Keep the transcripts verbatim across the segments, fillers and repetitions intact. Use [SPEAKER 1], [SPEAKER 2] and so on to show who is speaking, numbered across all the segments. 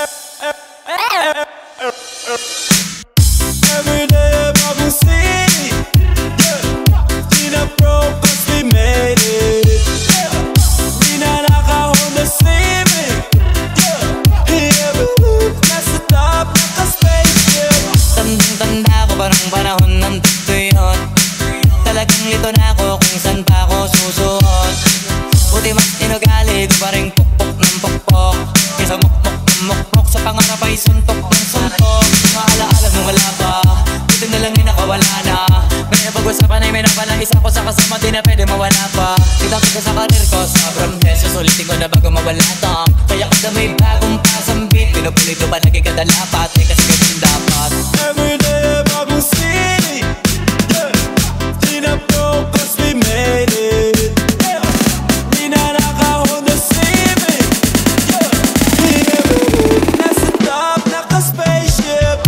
[SPEAKER 1] Every day about the city, yeah. Tina broke cause we made it, yeah. We na naka-Honda Civic, yeah. Yeah, we live nasa top, naka-spaceship.
[SPEAKER 2] Tandang-tanda ko parang panahon ng tutuyot. Talagang lito na ako kung saan pa ako susuot. Buti mas inugali ko pa rin pukpok ng pukpok. Kaysa mukmok ng mukmok sa pangarap ay suntok ng suntok. Maalaala nung wala pa, buti na lang yung nakawala na. May pag-usapan ay may napalang isa ko sa kasama, di na pwede mawala pa. Kitapit ko sa karir ko, sobrang beses ulitin ko na bago mawala to. Kaya kada may bagong pasang beat, pinupulito pa lagi kada lapat. Eh kasi ganun dapat.
[SPEAKER 1] Every day about the city, yeah. Tina broke cause we made it, yeah. We na naka-Honda Civic, yeah. Yeah, we live nasa top, naka-spaceship.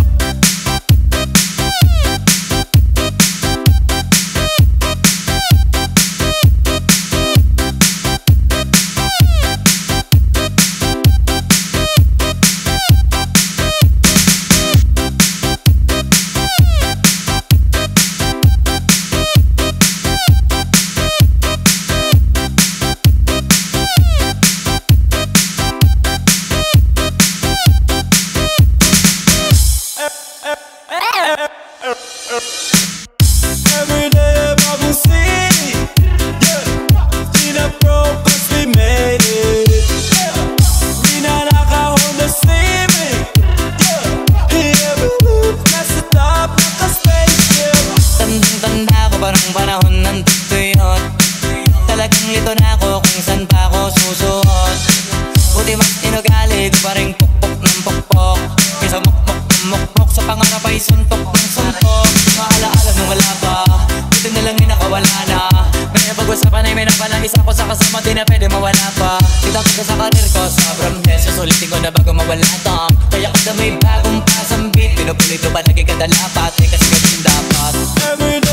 [SPEAKER 1] Every day about the city, yeah. Tina broke cause we made it, yeah. We na naka-Honda Civic, yeah. Yeah, we live nasa top, naka-spaceship.
[SPEAKER 2] Tandang-tanda ko parang panahon ng tutuyot. Talagang lito na ako kung saan pa ako susuot. Buti mas inugali ko pa rin pukpok ng pukpok. Kaysa mukmok ng mukmok sa pangarap ay suntok ng suntok. Maalaala nung wala pa, buti na lang yung nakawala na. May pag-usapan ay may napalang isa ko sa kasama, di na pwede mawala pa. Kitapit ko sa karir ko, sobrang beses ulitin ko na bago mawala to. Kaya kada may bagong pasang beat, pinupulito pa lagi kada lapat. Eh kasi ganun dapat.
[SPEAKER 1] Every day